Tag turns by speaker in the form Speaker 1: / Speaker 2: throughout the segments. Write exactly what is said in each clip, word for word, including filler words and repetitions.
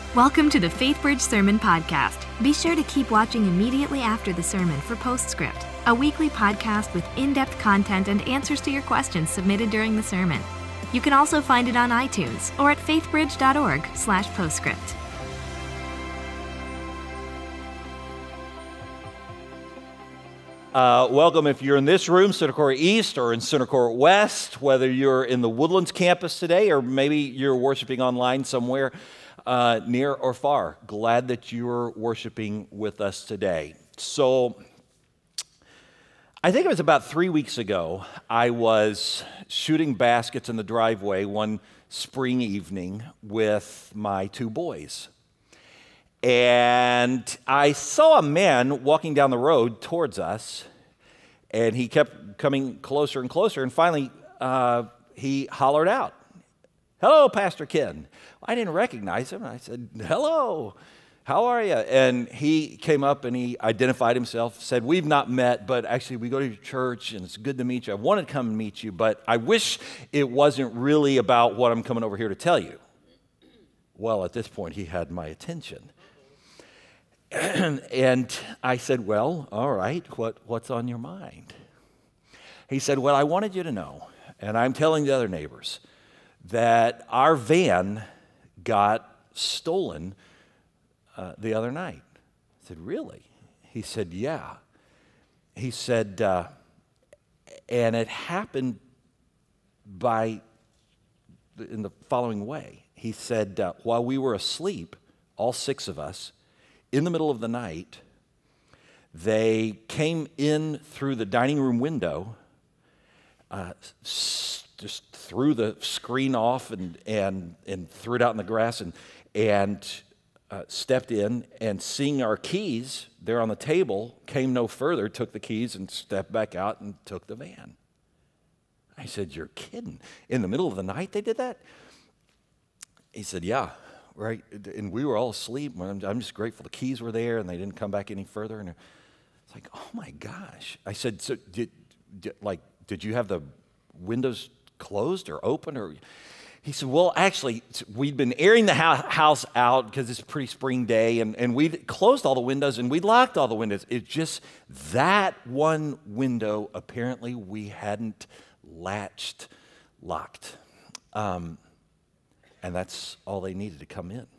Speaker 1: Welcome to the Faithbridge Sermon Podcast. Be sure to keep watching immediately after the sermon for Postscript, a weekly podcast with in-depth content and answers to your questions submitted during the sermon. You can also find it on iTunes or at faithbridge.org slash postscript.
Speaker 2: Uh, welcome if you're in this room, Center Court East, or in Center Court West, whether you're in the Woodlands campus today or maybe you're worshiping online somewhere uh, near or far. Glad that you're worshiping with us today. So, I think it was about three weeks ago, I was shooting baskets in the driveway one spring evening with my two boys. And I saw a man walking down the road towards us, and he kept coming closer and closer, and finally uh, he hollered out, "Hello, Pastor Ken." I didn't recognize him. I said, "Hello, how are you?" And he came up and he identified himself, said, "We've not met, but actually we go to your church, and it's good to meet you. I wanted to come and meet you, but I wish it wasn't really about what I'm coming over here to tell you." Well, at this point, he had my attention. And I said, "Well, all right, what, what's on your mind?" He said, "Well, I wanted you to know, and I'm telling the other neighbors, that our van got stolen uh, the other night." I said, "Really?" He said, "Yeah." He said, uh, and it happened by, in the following way. He said, uh, while we were asleep, all six of us, in the middle of the night, they came in through the dining room window, uh, s- just threw the screen off and, and, and threw it out in the grass and, and uh, stepped in, and seeing our keys there on the table, came no further, took the keys and stepped back out and took the van. I said, "You're kidding. In the middle of the night they did that?" He said, "Yeah. Right, and we were all asleep. I'm, I'm just grateful the keys were there and they didn't come back any further." And it's like, oh my gosh. I said, "So did, did like did you have the windows closed or open?" Or he said, "Well, actually, we'd been airing the house out because it's a pretty spring day, and, and we'd closed all the windows and we'd locked all the windows. It's just that one window apparently we hadn't latched locked." Um, And that's all they needed to come in.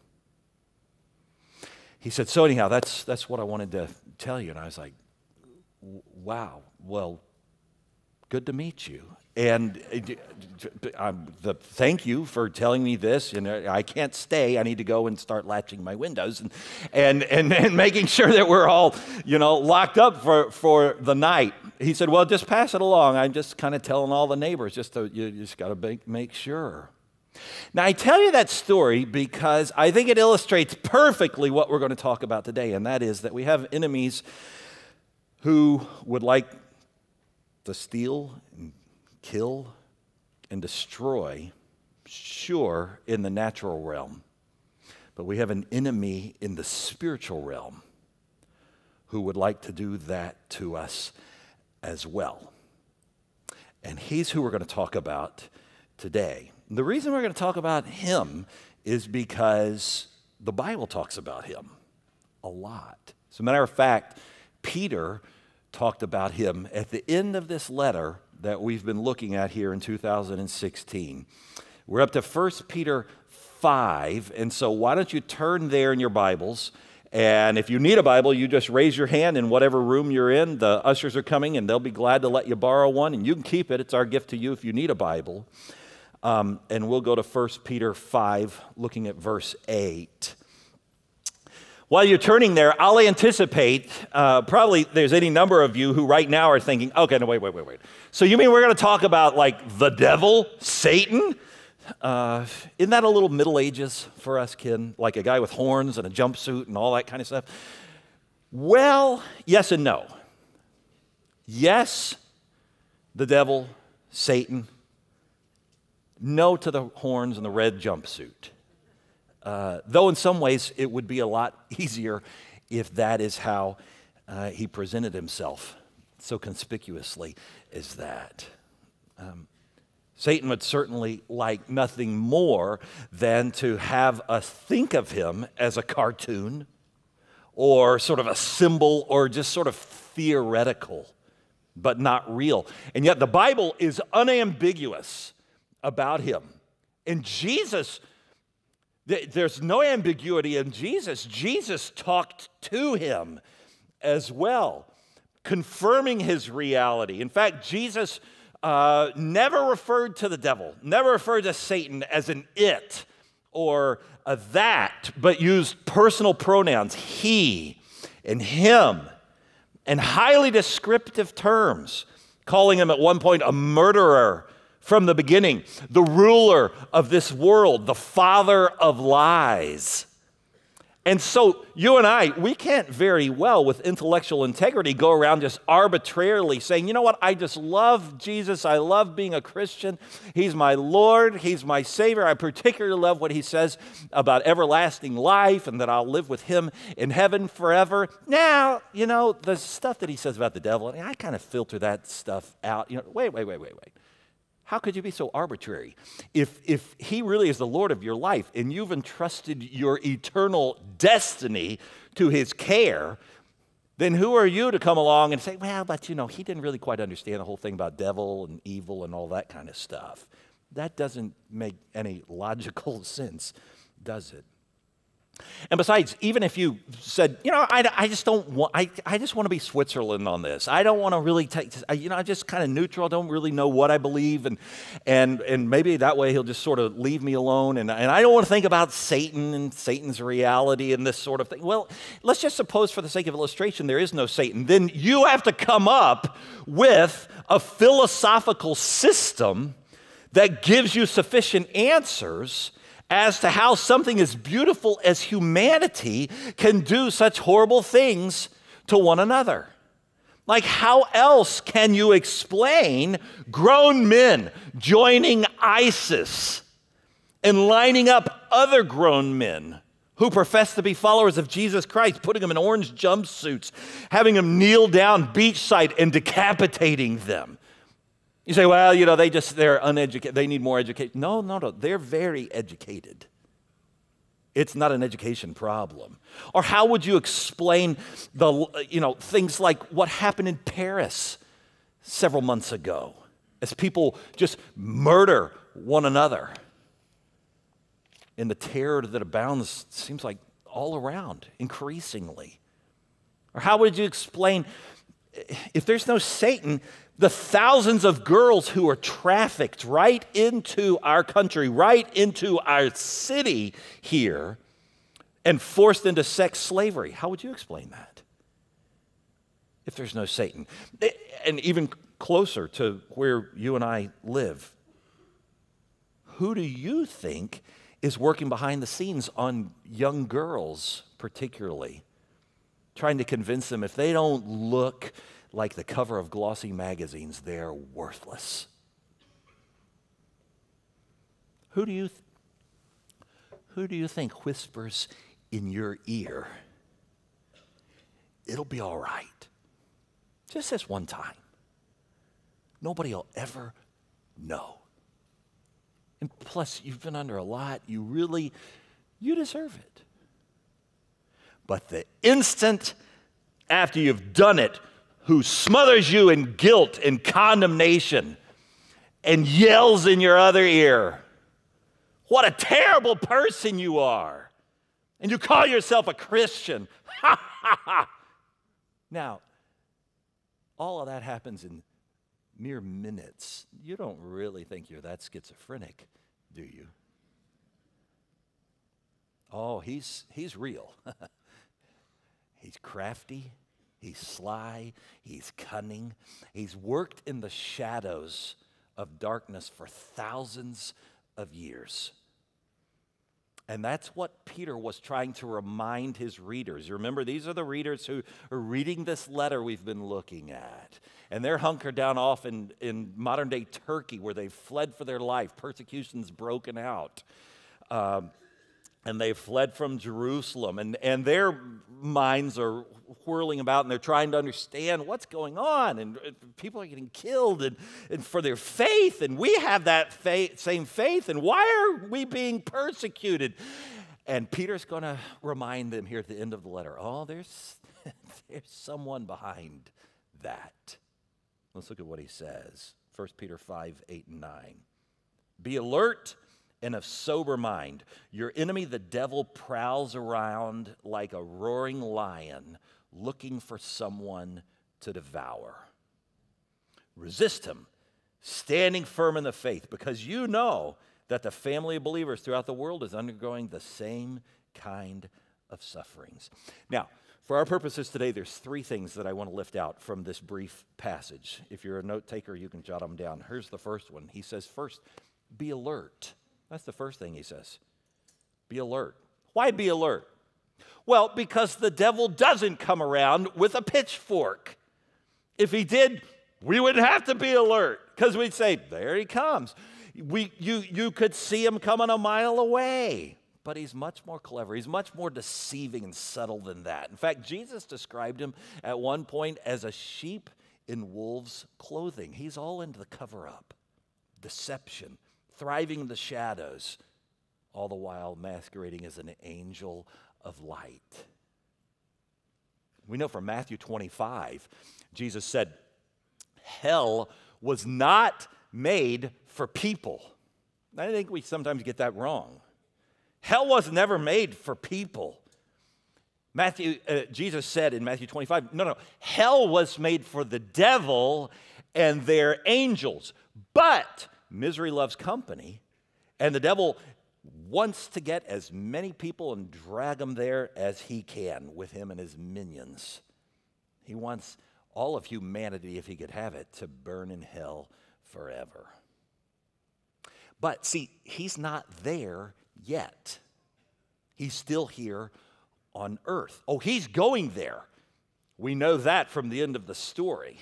Speaker 2: He said, "So anyhow, that's that's what I wanted to tell you." And I was like, "Wow, well, good to meet you. And um, the, thank you for telling me this. And I can't stay. I need to go and start latching my windows and and and, and making sure that we're all, you know, locked up for, for the night." He said, "Well, just pass it along. I'm just kind of telling all the neighbors. Just to, you just got to make, make sure." Now, I tell you that story because I think it illustrates perfectly what we're going to talk about today, and that is that we have enemies who would like to steal and kill and destroy, sure, in the natural realm. But we have an enemy in the spiritual realm who would like to do that to us as well. And he's who we're going to talk about today. The reason we're going to talk about him is because the Bible talks about him a lot. As a matter of fact, Peter talked about him at the end of this letter that we've been looking at here in two thousand sixteen. We're up to First Peter five, and so why don't you turn there in your Bibles, and if you need a Bible, you just raise your hand in whatever room you're in. The ushers are coming, and they'll be glad to let you borrow one, and you can keep it. It's our gift to you if you need a Bible. Um, and we'll go to First Peter five, looking at verse eight. While you're turning there, I'll anticipate, uh, probably there's any number of you who right now are thinking, okay, no, wait, wait, wait, wait. So you mean we're going to talk about like the devil, Satan? Uh, isn't that a little Middle Ages for us, Ken? Like a guy with horns and a jumpsuit and all that kind of stuff? Well, yes and no. Yes, the devil, Satan. No to the horns and the red jumpsuit. Uh, though in some ways it would be a lot easier if that is how uh, he presented himself so conspicuously as that. Um, Satan would certainly like nothing more than to have us think of him as a cartoon or sort of a symbol or just sort of theoretical, but not real. And yet the Bible is unambiguous about him. And Jesus, there's no ambiguity in Jesus. Jesus talked to him as well, confirming his reality. In fact, Jesus uh, never referred to the devil, never referred to Satan as an it or a that, but used personal pronouns, he and him, and highly descriptive terms, calling him at one point a murderer from the beginning, the ruler of this world, the father of lies. And so you and I, we can't very well with intellectual integrity go around just arbitrarily saying, you know what, I just love Jesus, I love being a Christian, he's my Lord, he's my Savior, I particularly love what he says about everlasting life and that I'll live with him in heaven forever. Now, you know, the stuff that he says about the devil, I kind of filter that stuff out. You know, wait, wait, wait, wait, wait. How could you be so arbitrary? If, if he really is the Lord of your life and you've entrusted your eternal destiny to his care, then who are you to come along and say, well, but you know, he didn't really quite understand the whole thing about devil and evil and all that kind of stuff. That doesn't make any logical sense, does it? And besides, even if you said, you know, I, I just don't want, I, I just want to be Switzerland on this. I don't want to really take, you know, I'm just kind of neutral. I don't really know what I believe. And and and maybe that way he'll just sort of leave me alone. And, and I don't want to think about Satan and Satan's reality and this sort of thing. Well, let's just suppose for the sake of illustration, there is no Satan. Then you have to come up with a philosophical system that gives you sufficient answers as to how something as beautiful as humanity can do such horrible things to one another. Like, how else can you explain grown men joining ISIS and lining up other grown men who profess to be followers of Jesus Christ, putting them in orange jumpsuits, having them kneel down beachside and decapitating them? You say, well, you know, they just, they're uneducated. They need more education. No, no, no. They're very educated. It's not an education problem. Or how would you explain the, you know, things like what happened in Paris several months ago as people just murder one another? And the terror that abounds seems like all around, increasingly. Or how would you explain, if there's no Satan, the thousands of girls who are trafficked right into our country, right into our city here, and forced into sex slavery? How would you explain that if there's no Satan? And even closer to where you and I live, who do you think is working behind the scenes on young girls particularly, trying to convince them if they don't look like the cover of glossy magazines, they're worthless? Who do you th- who do you think whispers in your ear, it'll be all right, just this one time? Nobody will ever know. And plus, you've been under a lot. You really, you deserve it. But the instant after you've done it, who smothers you in guilt and condemnation and yells in your other ear, what a terrible person you are, and you call yourself a Christian. Ha, ha, ha. Now, all of that happens in mere minutes. You don't really think you're that schizophrenic, do you? Oh, he's, he's real. He's crafty. He's sly, he's cunning, he's worked in the shadows of darkness for thousands of years. And that's what Peter was trying to remind his readers. You remember, these are the readers who are reading this letter we've been looking at. And they're hunkered down off in, in modern-day Turkey where they've fled for their life. Persecution's broken out. Um, And they fled from Jerusalem, and, and their minds are whirling about, and they're trying to understand what's going on, and people are getting killed and, and for their faith, and we have that faith, same faith, and why are we being persecuted? And Peter's going to remind them here at the end of the letter, oh, there's, there's someone behind that. Let's look at what he says. First Peter five, eight, and nine. Be alert and of sober mind. Your enemy, the devil, prowls around like a roaring lion, looking for someone to devour. Resist him, standing firm in the faith, because you know that the family of believers throughout the world is undergoing the same kind of sufferings. Now, for our purposes today, there's three things that I want to lift out from this brief passage. If you're a note taker, you can jot them down. Here's the first one. He says, first, be alert. That's the first thing he says. Be alert. Why be alert? Well, because the devil doesn't come around with a pitchfork. If he did, we wouldn't have to be alert, because we'd say, there he comes. We, you, you could see him coming a mile away. But he's much more clever. He's much more deceiving and subtle than that. In fact, Jesus described him at one point as a sheep in wolves' clothing. He's all into the cover-up, deception, thriving in the shadows, all the while masquerading as an angel of light. We know from Matthew twenty-five, Jesus said, hell was not made for people. I think we sometimes get that wrong. Hell was never made for people. Matthew, uh, Jesus said in Matthew twenty-five, no, no, hell was made for the devil and their angels. But misery loves company, and the devil wants to get as many people and drag them there as he can with him and his minions. He wants all of humanity, if he could have it, to burn in hell forever. But see, he's not there yet. He's still here on earth. Oh, he's going there. We know that from the end of the story.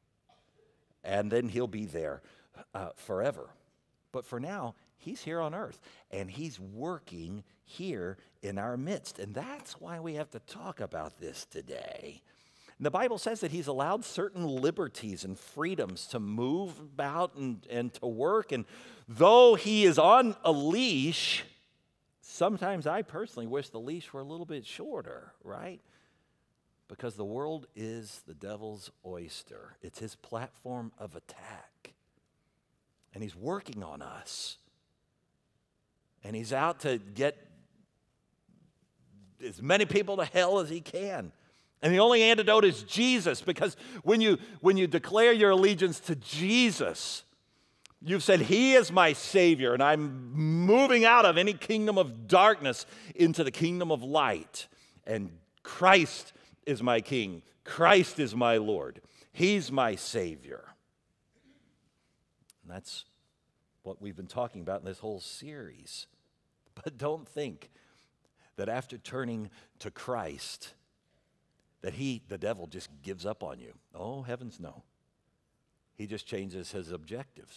Speaker 2: And then he'll be there uh, forever. But for now, he's here on earth, and he's working here in our midst. And that's why we have to talk about this today. And the Bible says that he's allowed certain liberties and freedoms to move about and, and to work. And though he is on a leash, sometimes I personally wish the leash were a little bit shorter, right? Because the world is the devil's oyster. It's his platform of attack. And he's working on us. And he's out to get as many people to hell as he can. And the only antidote is Jesus, because when you, when you declare your allegiance to Jesus, you've said, he is my Savior, and I'm moving out of any kingdom of darkness into the kingdom of light. And Christ is my King. Christ is my Lord. He's my Savior. And that's what we've been talking about in this whole series. But don't think that after turning to Christ, that he, the devil, just gives up on you. Oh, heavens no. He just changes his objectives.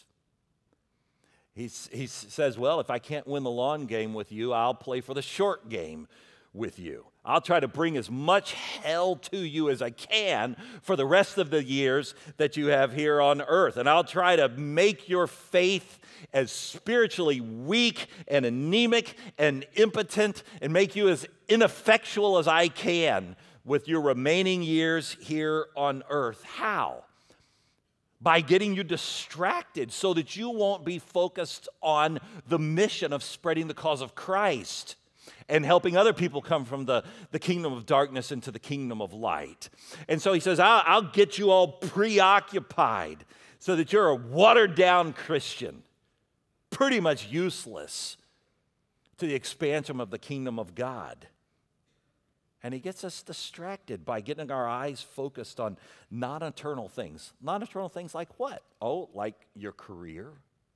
Speaker 2: He, he says, well, if I can't win the long game with you, I'll play for the short game with you. I'll try to bring as much hell to you as I can for the rest of the years that you have here on earth. And I'll try to make your faith as spiritually weak and anemic and impotent and make you as ineffectual as I can with your remaining years here on earth. How? By getting you distracted so that you won't be focused on the mission of spreading the cause of Christ and helping other people come from the, the kingdom of darkness into the kingdom of light. And so he says, I'll, I'll get you all preoccupied so that you're a watered-down Christian, pretty much useless to the expansion of the kingdom of God. And he gets us distracted by getting our eyes focused on non-eternal things. Non-eternal things like what? Oh, like your career,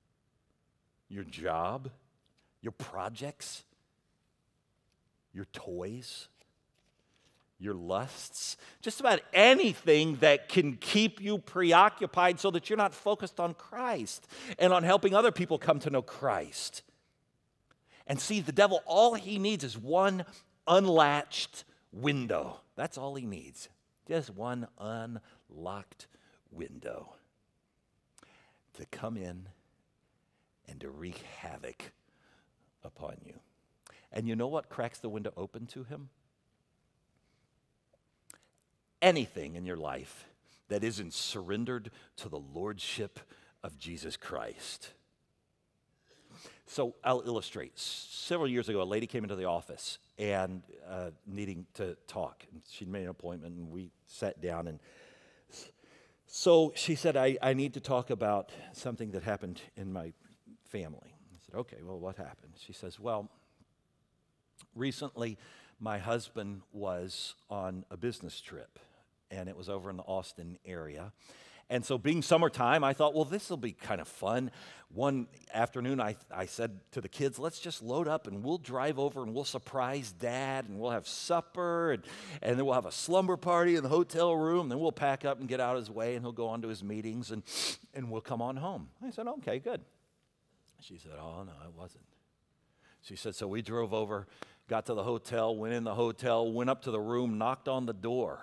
Speaker 2: your job, your projects, your toys, your lusts. Just about anything that can keep you preoccupied so that you're not focused on Christ and on helping other people come to know Christ. And see, the devil, all he needs is one unlatched window. That's all he needs. just one unlocked window to come in and to wreak havoc upon you. And you know what cracks the window open to him? Anything in your life that isn't surrendered to the lordship of Jesus Christ. So I'll illustrate. Several years ago, a lady came into the office and uh, needing to talk. And she'd made an appointment, and we sat down. And so she said, I, I need to talk about something that happened in my family. I said, okay, well, what happened? She says, well, recently my husband was on a business trip, and it was over in the Austin area. And so being summertime, I thought, well, this will be kind of fun. One afternoon, I, I said to the kids, let's just load up and we'll drive over and we'll surprise Dad and we'll have supper and, and then we'll have a slumber party in the hotel room. Then we'll pack up and get out of his way and he'll go on to his meetings and, and we'll come on home. I said, okay, good. She said, oh, no, it wasn't. She said, so we drove over, got to the hotel, went in the hotel, went up to the room, knocked on the door.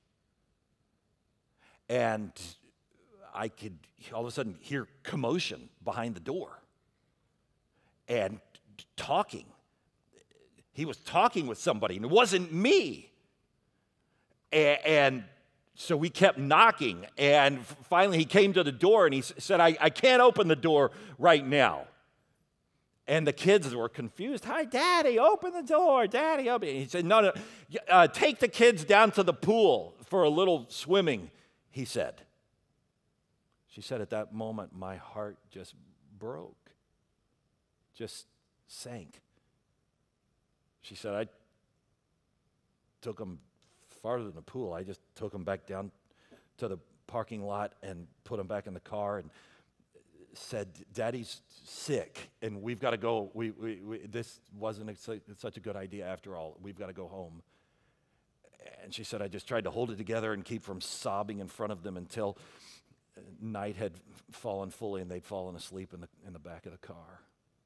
Speaker 2: And I could all of a sudden hear commotion behind the door and talking. He was talking with somebody, and it wasn't me. And, and so we kept knocking, and finally he came to the door, and he said, I, I can't open the door right now. And the kids were confused. Hi, Daddy, open the door. Daddy, open it. He said, no, no, uh, take the kids down to the pool for a little swimming, he said. She said, at that moment, my heart just broke, just sank. She said, I took them farther than the pool. I just took them back down to the parking lot and put them back in the car and said, Daddy's sick, and we've got to go. We, we, we, this wasn't a, such a good idea after all. We've got to go home. And she said, I just tried to hold it together and keep from sobbing in front of them until night had fallen fully and they'd fallen asleep in the, in the back of the car.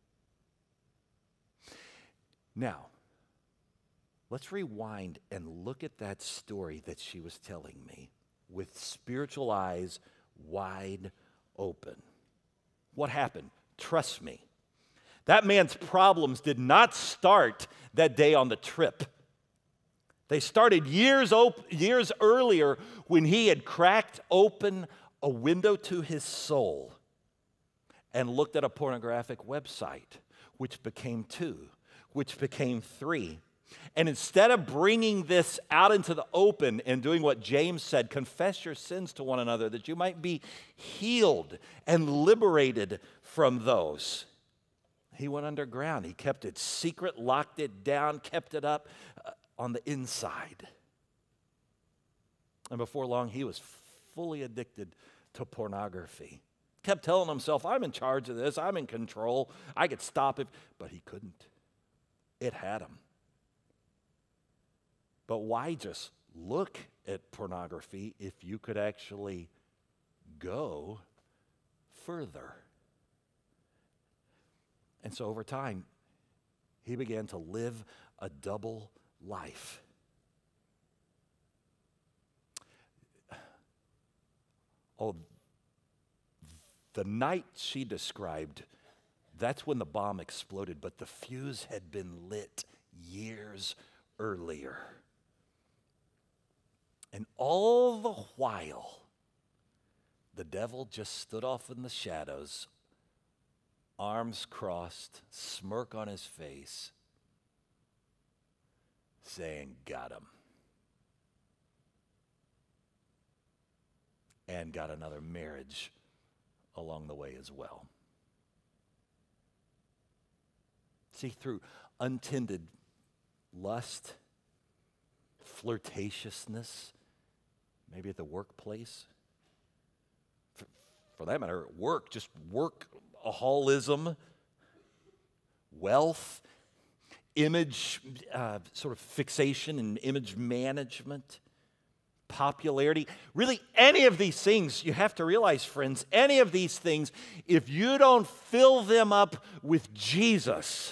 Speaker 2: Now, let's rewind and look at that story that she was telling me with spiritual eyes wide open. What happened? Trust me. That man's problems did not start that day on the trip. They started years, op- years earlier when he had cracked open a window to his soul and looked at a pornographic website, which became two, which became three. And instead of bringing this out into the open and doing what James said, confess your sins to one another that you might be healed and liberated from those, he went underground. He kept it secret, locked it down, kept it up uh, on the inside. And before long, he was fully addicted to pornography. Kept telling himself, I'm in charge of this, I'm in control, I could stop it, but he couldn't. It had him. But why just look at pornography if you could actually go further? And so over time, he began to live a double life. Oh, the night she described, that's when the bomb exploded, but the fuse had been lit years earlier. And all the while, the devil just stood off in the shadows, arms crossed, smirk on his face, saying, got him. And got another marriage along the way as well. See, through untended lust, flirtatiousness, maybe at the workplace, for, for that matter, at work, just workaholism, wealth, image uh, sort of fixation and image management, popularity, really any of these things, you have to realize, friends, any of these things, if you don't fill them up with Jesus,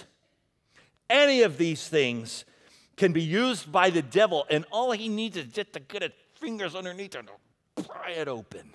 Speaker 2: any of these things can be used by the devil, and all he needs is just to get a fingers underneath and pry it open.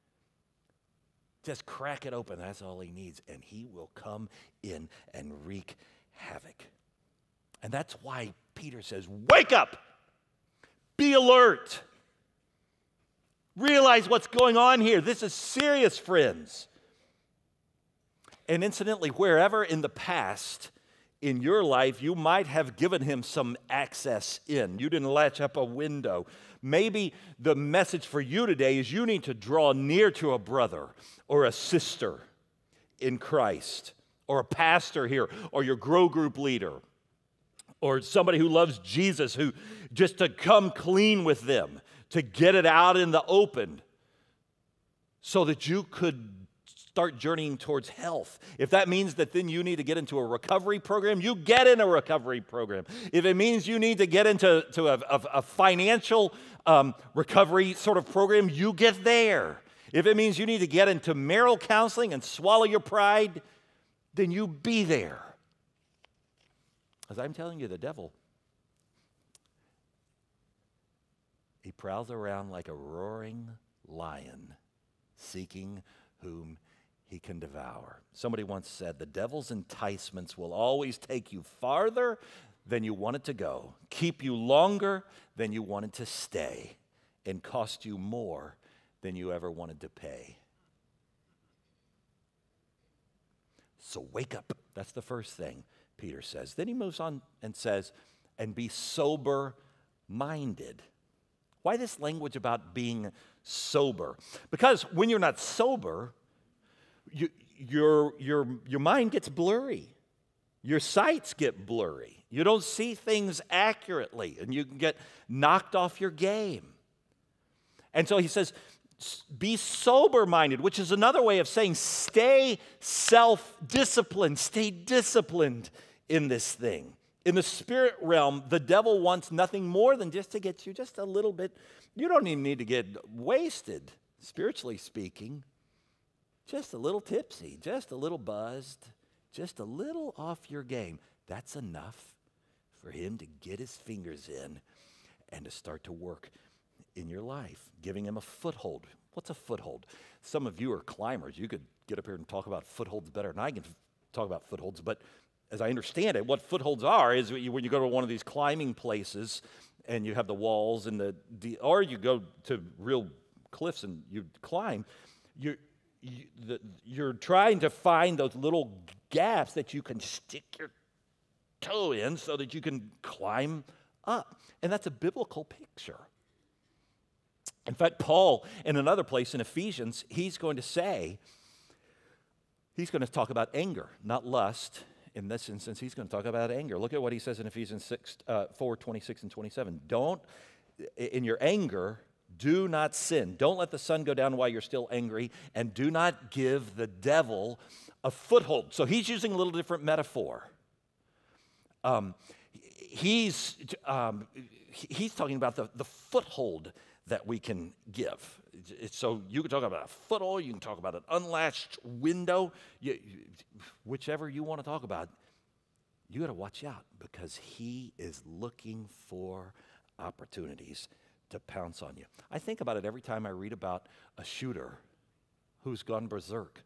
Speaker 2: Just crack it open. That's all he needs. And he will come in and wreak havoc. And that's why Peter says, wake up. Be alert. Realize what's going on here. This is serious, friends. And incidentally, wherever in the past in your life you might have given him some access in, you didn't latch up a window, maybe the message for you today is you need to draw near to a brother or a sister in Christ, or a pastor here, or your grow group leader, or somebody who loves Jesus, who just to come clean with them, to get it out in the open so that you could start journeying towards health. If that means that then you need to get into a recovery program, you get in a recovery program. If it means you need to get into to a, a, a financial um, recovery sort of program, you get there. If it means you need to get into marital counseling and swallow your pride, then you be there. As I'm telling you, the devil, he prowls around like a roaring lion, seeking whom he can devour. Somebody once said, the devil's enticements will always take you farther than you wanted to go, keep you longer than you wanted to stay, and cost you more than you ever wanted to pay. So wake up. That's the first thing Peter says. Then he moves on and says, and be sober-minded. Why this language about being sober? Because when you're not sober, you, your, your, your mind gets blurry. Your sights get blurry. You don't see things accurately, and you can get knocked off your game. And so he says, be sober-minded, which is another way of saying stay self-disciplined, stay disciplined in this thing. In the spirit realm, the devil wants nothing more than just to get you just a little bit. You don't even need to get wasted, spiritually speaking. Just a little tipsy, just a little buzzed, just a little off your game. That's enough for him to get his fingers in and to start to work in your life, giving him a foothold. What's a foothold? Some of you are climbers. You could get up here and talk about footholds better than I can talk about footholds, but as I understand it, what footholds are is when you go to one of these climbing places and you have the walls and the, the or you go to real cliffs and you climb, you're, you, the, you're trying to find those little gaps that you can stick your toe in so that you can climb up. And that's a biblical picture. In fact, Paul, in another place in Ephesians, he's going to say, he's going to talk about anger, not lust. In this instance, he's going to talk about anger. Look at what he says in Ephesians six, uh, four, twenty-six and twenty-seven. Don't, in your anger, do not sin. Don't let the sun go down while you're still angry, and do not give the devil a foothold. So he's using a little different metaphor. Um, he's, um, he's talking about the, the foothold that we can give. So you can talk about a foothold, you can talk about an unlatched window, you, whichever you want to talk about. You got to watch out because he is looking for opportunities to pounce on you. I think about it every time I read about a shooter who's gone berserk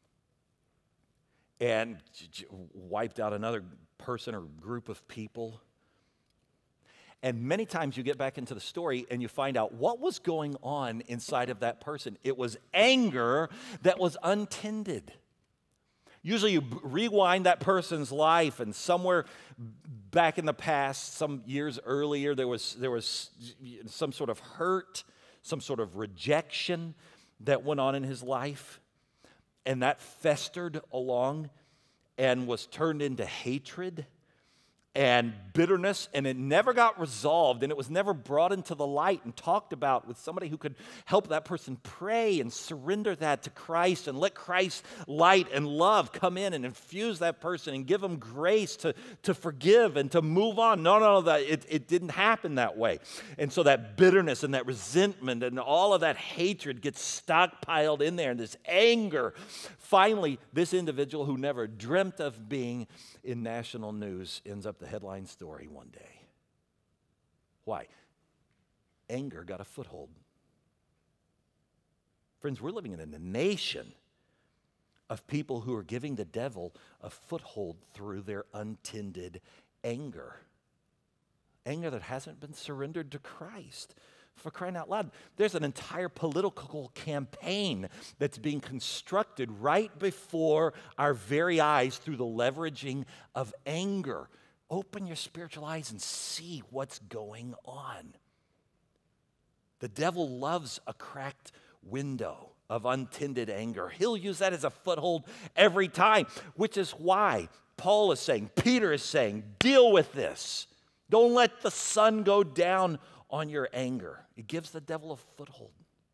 Speaker 2: and j- j- wiped out another person or group of people. And many times you get back into the story and you find out what was going on inside of that person. It was anger that was untended. Usually you b- rewind that person's life, and somewhere back in the past, some years earlier, there was, there was some sort of hurt, some sort of rejection that went on in his life. And that festered along and was turned into hatred and bitterness, and it never got resolved, and it was never brought into the light and talked about with somebody who could help that person pray and surrender that to Christ and let Christ's light and love come in and infuse that person and give them grace to, to forgive and to move on. No, no, no, that it, it didn't happen that way. And so that bitterness and that resentment and all of that hatred gets stockpiled in there, and this anger. Finally, this individual who never dreamt of being in national news ends up the headline story one day. Why? anger got a foothold. Friends, we're living in a nation of people who are giving the devil a foothold through their untended anger. Anger that hasn't been surrendered to Christ. For crying out loud, there's an entire political campaign that's being constructed right before our very eyes through the leveraging of anger. Open your spiritual eyes and see what's going on. The devil loves a cracked window of untended anger. He'll use that as a foothold every time, which is why Paul is saying, Peter is saying, deal with this. Don't let the sun go down on your anger. It gives the devil a foothold.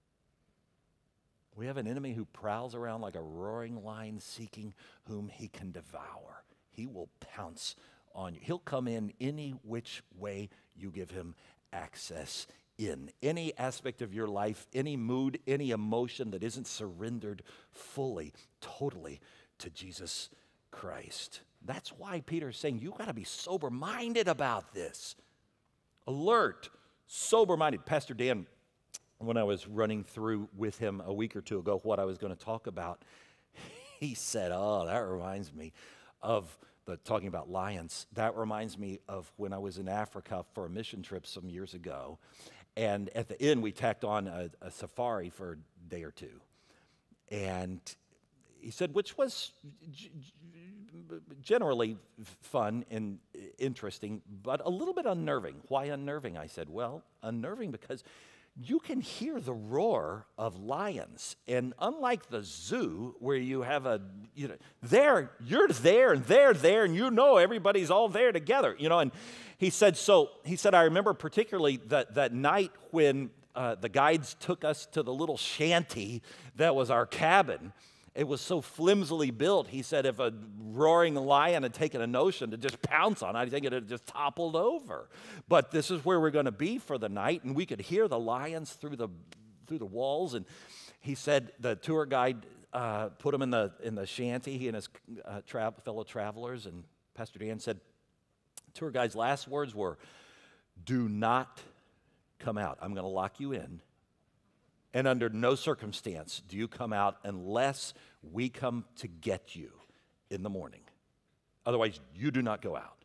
Speaker 2: We have an enemy who prowls around like a roaring lion seeking whom he can devour. He will pounce on you. He'll come in any which way you give him access in. Any aspect of your life, any mood, any emotion that isn't surrendered fully, totally to Jesus Christ. That's why Peter is saying you got to be sober-minded about this. Alert, sober-minded. Pastor Dan, when I was running through with him a week or two ago what I was going to talk about, he said, oh, that reminds me of the talking about lions. That reminds me of when I was in Africa for a mission trip some years ago. And at the end, we tacked on a, a safari for a day or two. And he said, which was g- g- generally fun and interesting, but a little bit unnerving. Why unnerving? I said, well, unnerving because you can hear the roar of lions. And unlike the zoo where you have a, you know, there, you're there and they're there and you know everybody's all there together, you know. And he said, so, he said, I remember particularly that, that night when uh, the guides took us to the little shanty that was our cabin. It was so flimsily built, he said, if a roaring lion had taken a notion to just pounce on it, I think it had just toppled over. But this is where we're going to be for the night, and we could hear the lions through the through the walls. And he said the tour guide uh, put him in the in the shanty, he and his uh, tra- fellow travelers, and Pastor Dan said, tour guide's last words were, do not come out. I'm going to lock you in. And under no circumstance do you come out unless we come to get you in the morning. Otherwise, you do not go out.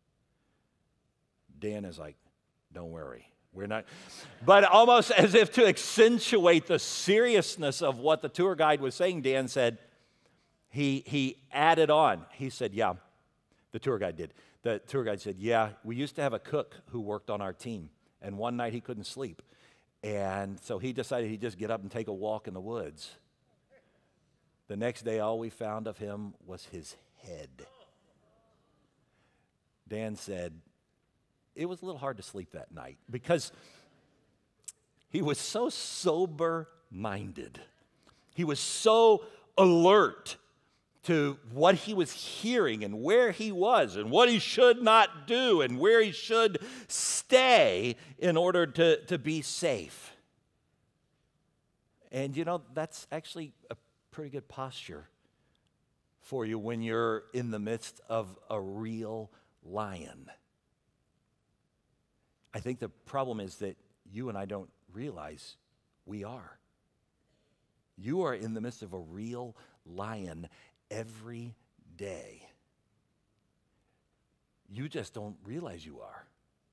Speaker 2: Dan is like, don't worry. We're not. But almost as if to accentuate the seriousness of what the tour guide was saying, Dan said, he, he added on. He said, yeah, the tour guide did. The tour guide said, yeah, we used to have a cook who worked on our team. And one night he couldn't sleep. And so he decided he'd just get up and take a walk in the woods. The next day, all we found of him was his head. Dan said, it was a little hard to sleep that night because he was so sober-minded. He was so alert to what he was hearing and where he was and what he should not do and where he should stay in order to, to be safe. And you know, that's actually a pretty good posture for you when you're in the midst of a real lion. I think the problem is that you and I don't realize we are. You are in the midst of a real lion every day. You just don't realize you are.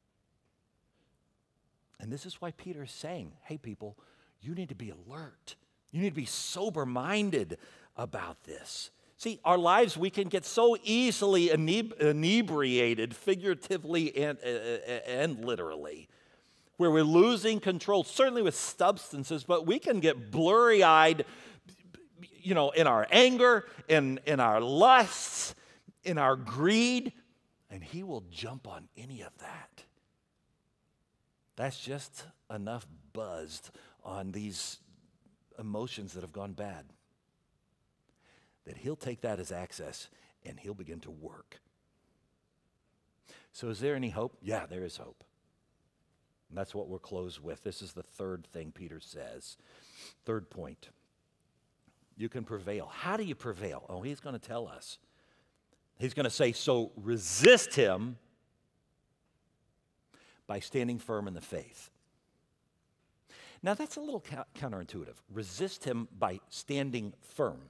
Speaker 2: And this is why Peter is saying, hey people, you need to be alert. You need to be sober-minded about this. See, our lives, we can get so easily inebriated, figuratively and, uh, and literally, where we're losing control, certainly with substances, but we can get blurry-eyed, you know, in our anger, in, in our lusts, in our greed, and he will jump on any of that. That's just enough buzzed on these emotions that have gone bad, that he'll take that as access and he'll begin to work. So is there any hope? Yeah, there is hope. And that's what we'll close with. This is the third thing Peter says. Third point. You can prevail. How do you prevail? Oh, he's going to tell us. He's going to say, so resist him by standing firm in the faith. Now, that's a little ca- counterintuitive. Resist him by standing firm.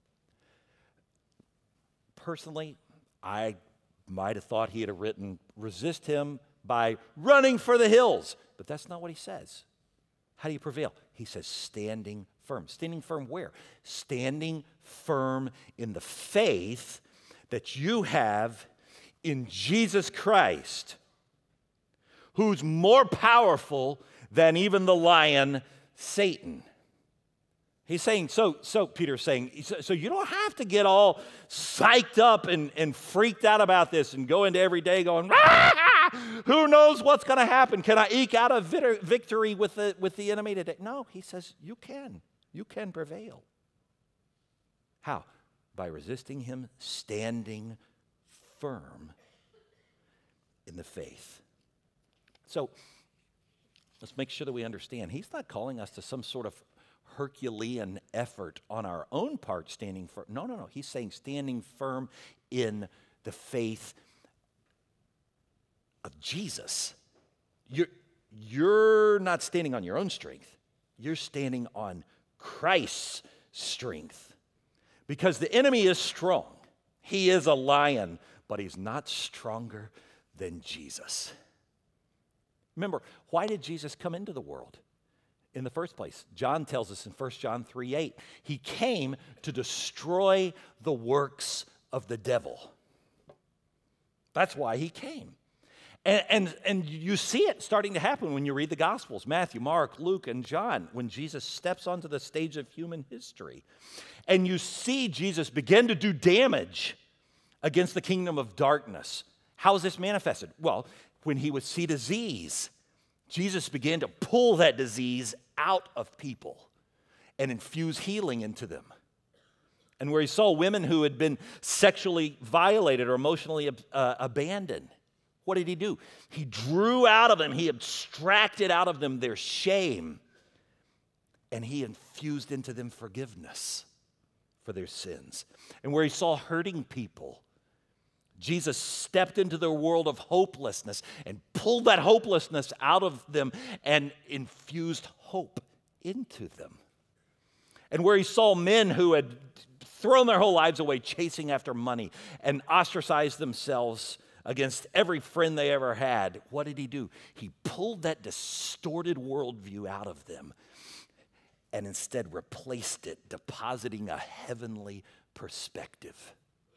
Speaker 2: Personally, I might have thought he had written, resist him by running for the hills. But that's not what he says. How do you prevail? He says standing firm. Standing firm where? Standing firm in the faith that you have in Jesus Christ, who's more powerful than even the lion, Satan. He's saying, so, so Peter's saying, so, so you don't have to get all psyched up and, and freaked out about this and go into every day going, ah, who knows what's going to happen? Can I eke out a victory with the, with the enemy today? No, he says, you can. You can prevail. How? By resisting him, standing firm in the faith. So let's make sure that we understand. He's not calling us to some sort of Herculean effort on our own part standing firm. No, no, no. He's saying standing firm in the faith of Jesus. You're, you're not standing on your own strength. You're standing on Christ's strength. Because the enemy is strong. He is a lion, but he's not stronger than Jesus. Remember, why did Jesus come into the world in the first place? John tells us in First John three eight, he came to destroy the works of the devil. That's why he came. And, and, and you see it starting to happen when you read the Gospels, Matthew, Mark, Luke, and John, when Jesus steps onto the stage of human history. And you see Jesus begin to do damage against the kingdom of darkness. How is this manifested? Well, when he would see disease, Jesus began to pull that disease out of people and infuse healing into them. And where he saw women who had been sexually violated or emotionally uh, abandoned, what did he do? He drew out of them, he abstracted out of them their shame, and he infused into them forgiveness for their sins. And where he saw hurting people, Jesus stepped into their world of hopelessness and pulled that hopelessness out of them and infused hope into them. And where he saw men who had thrown their whole lives away chasing after money and ostracized themselves against every friend they ever had, what did he do? He pulled that distorted worldview out of them and instead replaced it, depositing a heavenly perspective.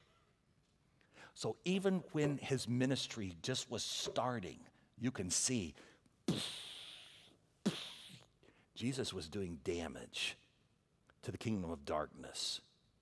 Speaker 2: So even when his ministry just was starting, you can see Jesus was doing damage to the kingdom of darkness.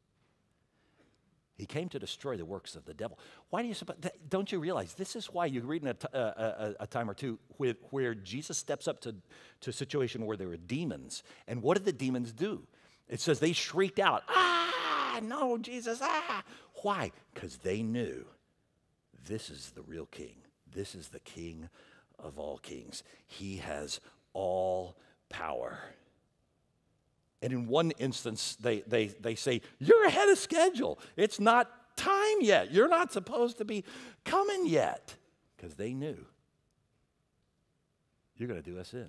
Speaker 2: He came to destroy the works of the devil. Why do you suppose? Don't you realize this is why you're reading a, t- a, a, a time or two where, where Jesus steps up to, to a situation where there were demons. And what did the demons do? It says they shrieked out, ah, no, Jesus, ah. Why? Because they knew this is the real king. This is the King of all kings. He has all power. And in one instance, they, they, they say, you're ahead of schedule. It's not time yet. You're not supposed to be coming yet. Because they knew you're going to do us in.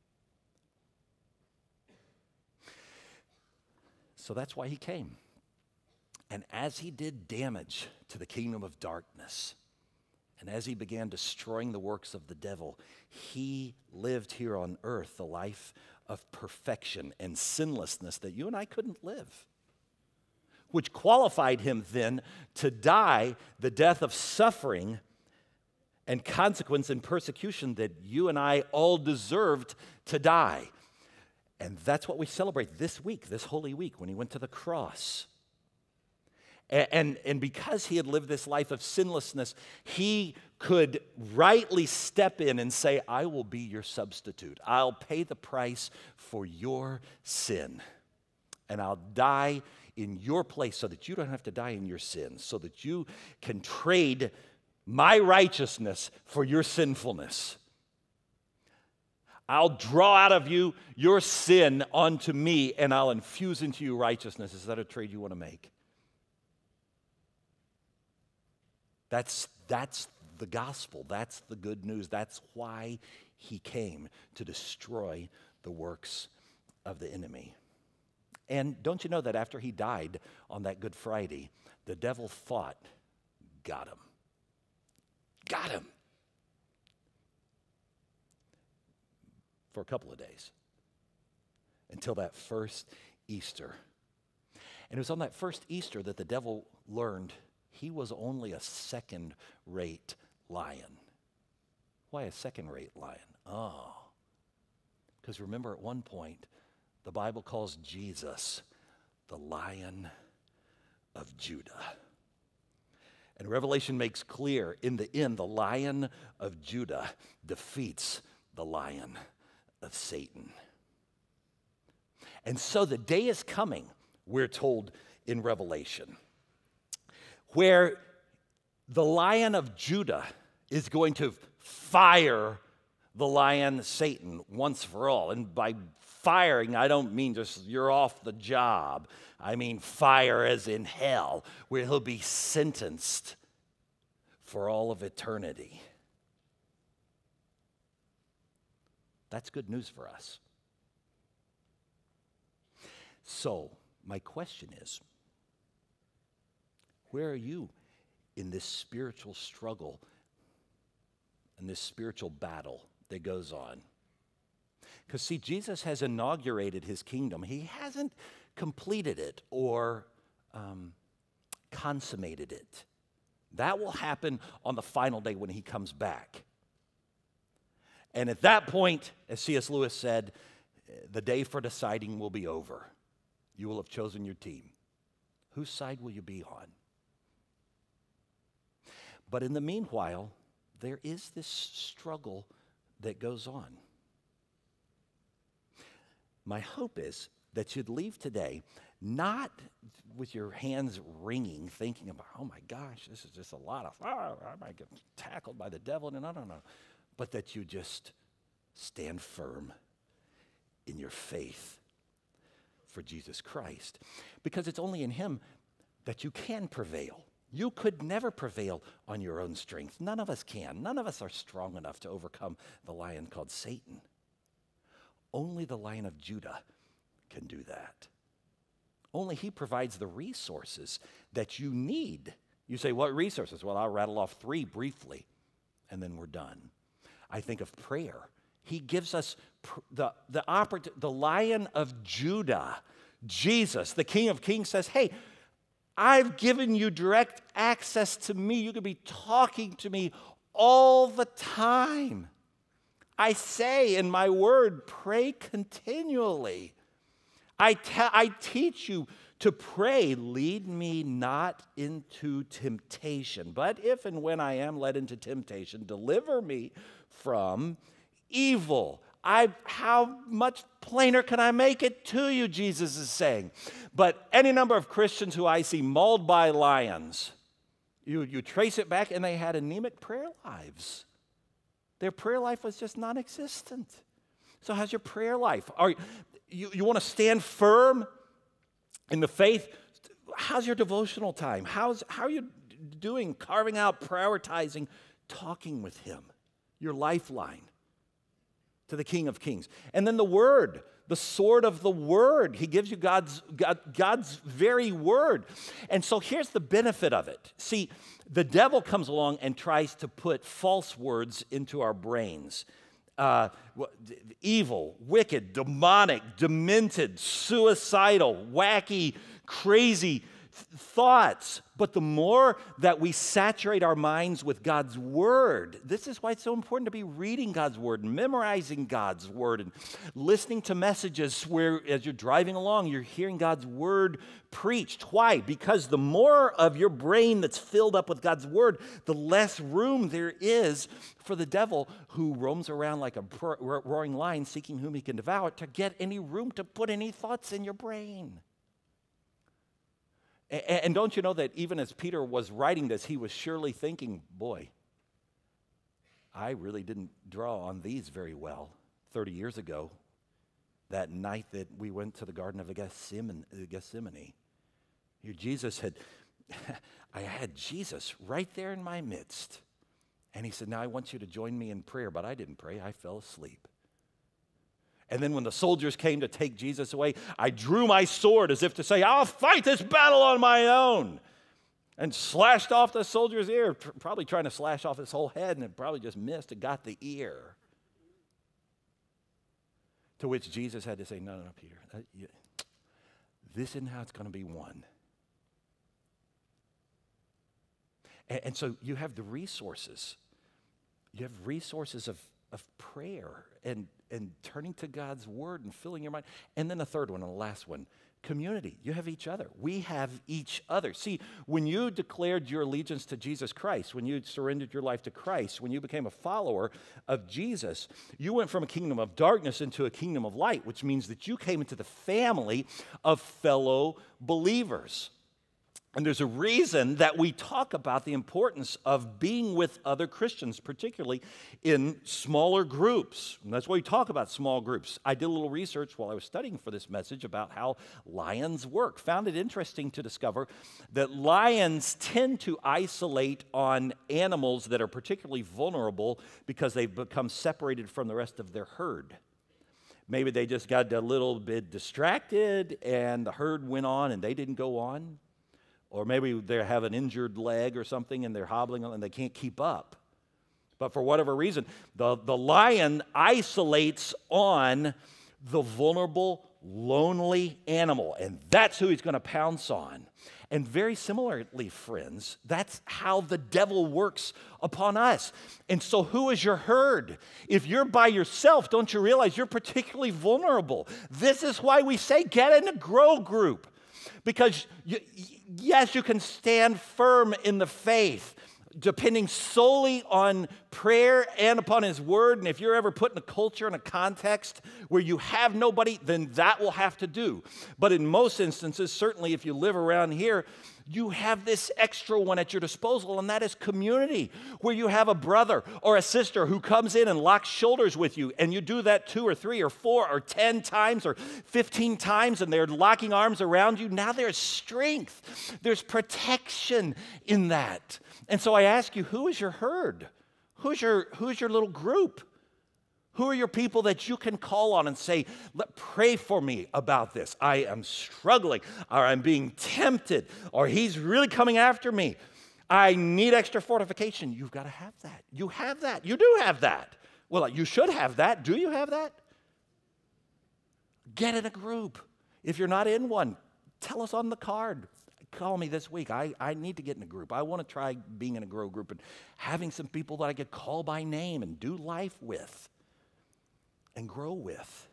Speaker 2: So that's why he came. And as he did damage to the kingdom of darkness, and as he began destroying the works of the devil, he lived here on earth the life of perfection and sinlessness that you and I couldn't live, which qualified him then to die the death of suffering and consequence and persecution that you and I all deserved to die. And that's what we celebrate this week, this Holy Week, when he went to the cross. And, and, and because he had lived this life of sinlessness, he could rightly step in and say, I will be your substitute. I'll pay the price for your sin. And I'll die in your place so that you don't have to die in your sins, so that you can trade my righteousness for your sinfulness. I'll draw out of you your sin onto me, and I'll infuse into you righteousness. Is that a trade you want to make? That's, that's the gospel. That's the good news. That's why he came to destroy the works of the enemy. And don't you know that after he died on that Good Friday, the devil thought, got him. Got him. For a couple of days. Until that first Easter. And it was on that first Easter that the devil learned he was only a second-rate lion. Why a second-rate lion? Oh. Because remember, at one point, the Bible calls Jesus the Lion of Judah. And Revelation makes clear, in the end, the Lion of Judah defeats the Lion of Satan. And so the day is coming, we're told in Revelation, where the Lion of Judah is going to fire the lion Satan once for all. And by firing, I don't mean just you're off the job. I mean fire as in hell, where he'll be sentenced for all of eternity. That's good news for us. So, my question is, where are you in this spiritual struggle and this spiritual battle that goes on? Because, see, Jesus has inaugurated his kingdom. He hasn't completed it or um, consummated it. That will happen on the final day when he comes back. And at that point, as C S Lewis said, the day for deciding will be over. You will have chosen your team. Whose side will you be on? But in the meanwhile, there is this struggle that goes on. My hope is that you'd leave today not with your hands wringing, thinking about, oh my gosh, this is just a lot of, oh, I might get tackled by the devil. No, no, no. But that you just stand firm in your faith for Jesus Christ. Because it's only in him that you can prevail. You could never prevail on your own strength. None of us can. None of us are strong enough to overcome the lion called Satan. Only the Lion of Judah can do that. Only he provides the resources that you need. You say, what resources? Well, I'll rattle off three briefly, and then we're done. I think of prayer. He gives us pr- the, the, oppor- the Lion of Judah, Jesus, the King of Kings, says, hey, I've given you direct access to me. You can be talking to me all the time. I say in my word, pray continually. I, te- I teach you to pray, lead me not into temptation, but if and when I am led into temptation, deliver me from evil. I, how much plainer can I make it to you, Jesus is saying. But any number of Christians who I see mauled by lions, you, you trace it back and they had anemic prayer lives. Their prayer life was just non-existent. So how's your prayer life? Are you, you want to stand firm in the faith? How's your devotional time? How's, how are you doing, carving out, prioritizing, talking with him? Your lifeline to the King of Kings. And then the Word, the sword of the Word. He gives you God's, God, God's very Word. And so here's the benefit of it. See, the devil comes along and tries to put false words into our brains. Uh, evil, wicked, demonic, demented, suicidal, wacky, crazy th- thoughts. But the more that we saturate our minds with God's Word, this is why it's so important to be reading God's Word and memorizing God's Word and listening to messages where as you're driving along, you're hearing God's Word preached. Why? Because the more of your brain that's filled up with God's Word, the less room there is for the devil, who roams around like a roaring lion seeking whom he can devour, to get any room to put any thoughts in your brain. And don't you know that even as Peter was writing this, he was surely thinking, boy, I really didn't draw on these very well thirty years ago, that night that we went to the Garden of Gethsemane. Gethsemane. Here Jesus had, I had Jesus right there in my midst. And he said, now I want you to join me in prayer. But I didn't pray. I fell asleep. And then when the soldiers came to take Jesus away, I drew my sword as if to say, I'll fight this battle on my own. And slashed off the soldier's ear, probably trying to slash off his whole head, and it probably just missed. It got the ear. To which Jesus had to say, no, no, no, Peter. Uh, you, this isn't how it's going to be won. And, and so you have the resources. You have resources of, of prayer and, and turning to God's word and filling your mind. And then the third one and the last one, community. You have each other. We have each other. See, when you declared your allegiance to Jesus Christ, when you surrendered your life to Christ, when you became a follower of Jesus, you went from a kingdom of darkness into a kingdom of light, which means that you came into the family of fellow believers. And there's a reason that we talk about the importance of being with other Christians, particularly in smaller groups. And that's why we talk about small groups. I did a little research while I was studying for this message about how lions work. Found it interesting to discover that lions tend to isolate on animals that are particularly vulnerable because they've become separated from the rest of their herd. Maybe they just got a little bit distracted and the herd went on and they didn't go on. Or maybe they have an injured leg or something and they're hobbling and they can't keep up. But for whatever reason, the, the lion isolates on the vulnerable, lonely animal. And that's who he's going to pounce on. And very similarly, friends, that's how the devil works upon us. And so who is your herd? If you're by yourself, don't you realize you're particularly vulnerable? This is why we say get in a grow group. Because, you, yes, you can stand firm in the faith, depending solely on prayer and upon His Word. And if you're ever put in a culture, in a context where you have nobody, then that will have to do. But in most instances, certainly if you live around here, you have this extra one at your disposal, and that is community, where you have a brother or a sister who comes in and locks shoulders with you, and you do that two or three or four or ten times or fifteen times, and they're locking arms around you. Now there's strength. There's protection in that. And so I ask you, who is your herd? Who's your, who's your little group? Who are your people that you can call on and say, pray for me about this. I am struggling, or I'm being tempted, or he's really coming after me. I need extra fortification. You've got to have that. You have that. You do have that. Well, you should have that. Do you have that? Get in a group. If you're not in one, tell us on the card. Call me this week. I, I need to get in a group. I want to try being in a grow group and having some people that I could call by name and do life with and grow with.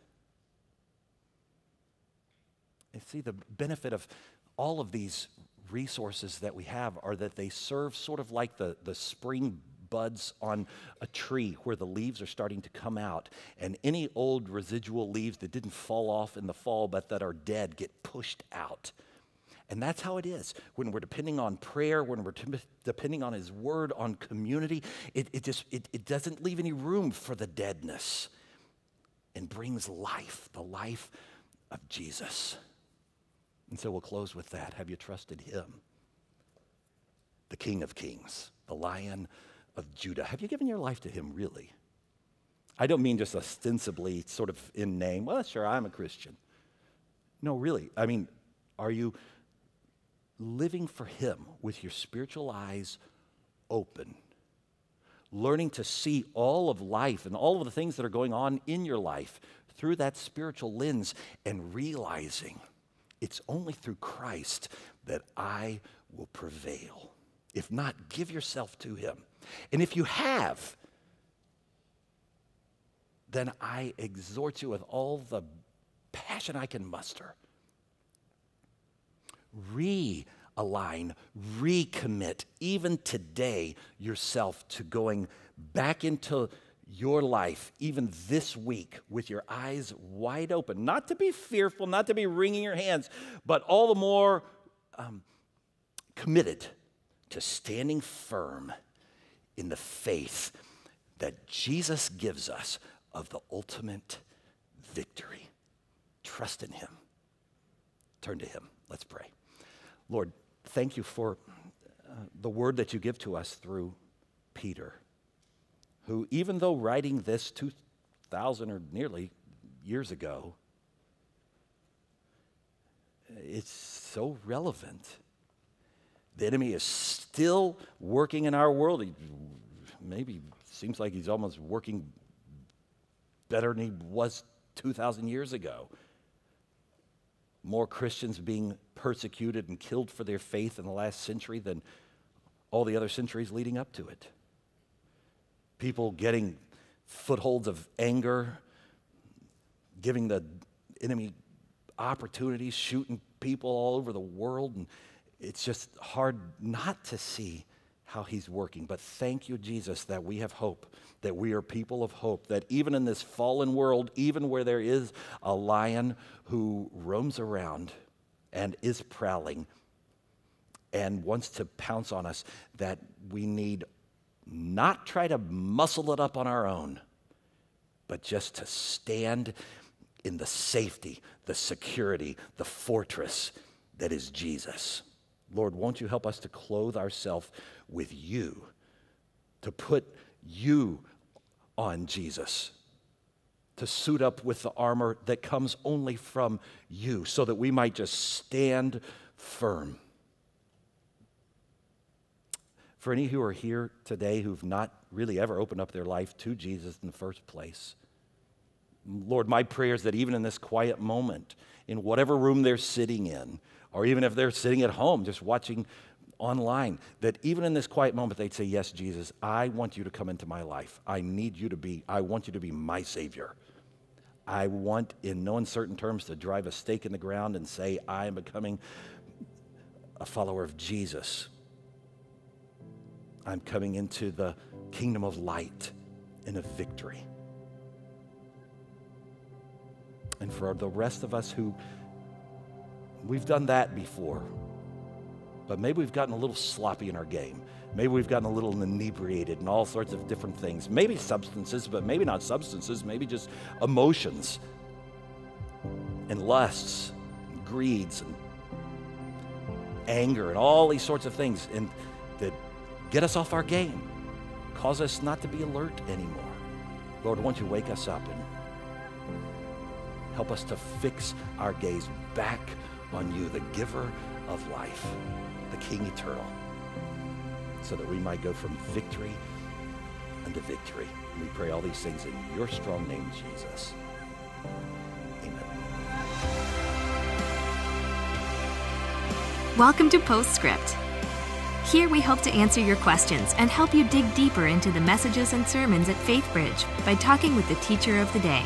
Speaker 2: And see, the benefit of all of these resources that we have are that they serve sort of like the, the spring buds on a tree where the leaves are starting to come out, and any old residual leaves that didn't fall off in the fall but that are dead get pushed out. And that's how it is. When we're depending on prayer, when we're t- depending on His Word, on community, it, it just it, it doesn't leave any room for the deadness and brings life, the life of Jesus. And so we'll close with that. Have you trusted Him? The King of Kings, the Lion of Judah. Have you given your life to Him, really? I don't mean just ostensibly, sort of in name. Well, sure, I'm a Christian. No, really. I mean, are you living for Him with your spiritual eyes open? Learning to see all of life and all of the things that are going on in your life through that spiritual lens and realizing it's only through Christ that I will prevail. If not, give yourself to Him. And if you have, then I exhort you with all the passion I can muster. Realign, recommit, even today, yourself to going back into your life, even this week, with your eyes wide open. Not to be fearful, not to be wringing your hands, but all the more um, committed to standing firm in the faith that Jesus gives us of the ultimate victory. Trust in Him. Turn to Him. Let's pray. Lord, thank You for uh, the word that You give to us through Peter. who, even though writing this two thousand or nearly years ago, it's so relevant. The enemy is still working in our world. He maybe seems like he's almost working better than he was two thousand years ago. More Christians being persecuted and killed for their faith in the last century than all the other centuries leading up to it. People getting footholds of anger, giving the enemy opportunities, shooting people all over the world, and it's just hard not to see how he's working. But thank you, Jesus, that we have hope, that we are people of hope, that even in this fallen world, even where there is a lion who roams around and is prowling and wants to pounce on us, that we need not try to muscle it up on our own, but just to stand in the safety, the security, the fortress that is Jesus. Lord, won't you help us to clothe ourselves with you, to put you on Jesus, to suit up with the armor that comes only from you, so that we might just stand firm. For any who are here today who've not really ever opened up their life to Jesus in the first place, Lord, my prayer is that even in this quiet moment, in whatever room they're sitting in, or even if they're sitting at home just watching online, that even in this quiet moment they'd say, yes, Jesus, I want you to come into my life. I need you to be, I want you to be my Savior. I want, in no uncertain terms, to drive a stake in the ground and say, I am becoming a follower of Jesus. I'm coming into the kingdom of light and of victory. And for the rest of us who, we've done that before, but maybe we've gotten a little sloppy in our game. Maybe we've gotten a little inebriated and all sorts of different things. Maybe substances, but maybe not substances, maybe just emotions and lusts, and greeds and anger and all these sorts of things, and that get us off our game, cause us not to be alert anymore. Lord, won't you wake us up and help us to fix our gaze back on you, the giver of life, the King eternal, so that we might go from victory unto victory. And we pray all these things in your strong name, Jesus. Amen.
Speaker 1: Welcome to Postscript. Here we hope to answer your questions and help you dig deeper into the messages and sermons at Faithbridge by talking with the teacher of the day.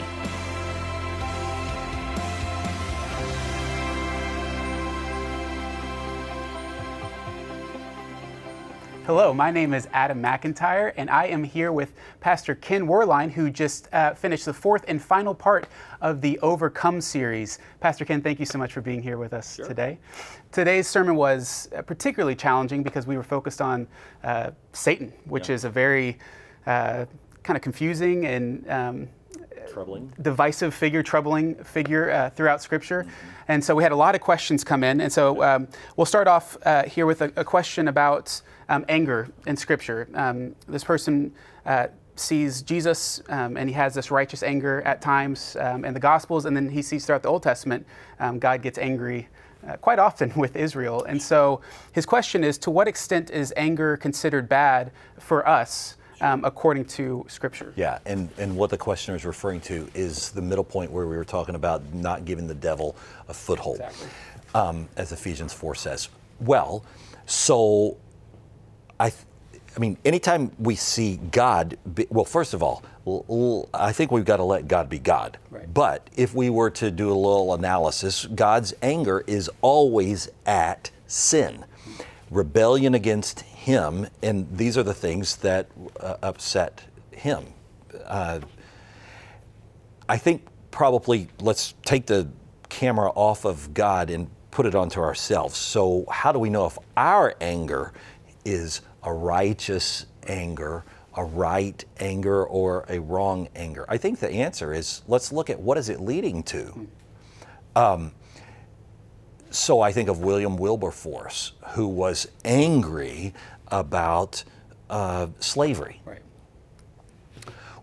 Speaker 3: Hello, my name is Adam McIntyre, and I am here with Pastor Ken Werlein, who just uh, finished the fourth and final part of the Overcome series. Pastor Ken, thank you so much for being here with us
Speaker 2: Sure.
Speaker 3: today. Today's sermon was particularly challenging because we were focused on uh, Satan, which yeah. is a very uh, kind of confusing and um,
Speaker 2: troubling,
Speaker 3: divisive figure, troubling figure uh, throughout Scripture.
Speaker 2: Mm-hmm.
Speaker 3: And so we had a lot of questions come in. And so um, we'll start off uh, here with a, a question about um, anger in Scripture. Um, this person uh, sees Jesus um, and he has this righteous anger at times um, in the Gospels, and then he sees throughout the Old Testament um, God gets angry uh, quite often with Israel. And so his question is, to what extent is anger considered bad for us Um, according to Scripture?
Speaker 4: Yeah, and, and what the questioner is referring to is the middle point where we were talking about not giving the devil a foothold,
Speaker 3: Exactly.
Speaker 4: um, as Ephesians four says. Well, so I, th- I mean, anytime we see God, be, well, first of all, l- l- I think we've got to let God be God.
Speaker 3: Right.
Speaker 4: But if we were to do a little analysis, God's anger is always at sin, rebellion against Him, and these are the things that uh, upset Him. Uh, I think probably let's take the camera off of God and put it onto ourselves. So how do we know if our anger is a righteous anger, a right anger, or a wrong anger? I think the answer is, let's look at what is it leading to. Um, So I think of William Wilberforce, who was angry about uh, slavery.
Speaker 3: Right.